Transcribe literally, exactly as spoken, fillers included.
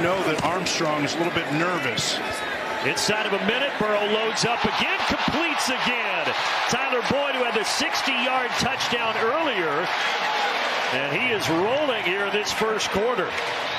know that Armstrong is a little bit nervous. Inside of a minute, Burrow loads up again, completes again. Tyler Boyd, who had the sixty yard touchdown earlier, and he is rolling here this first quarter.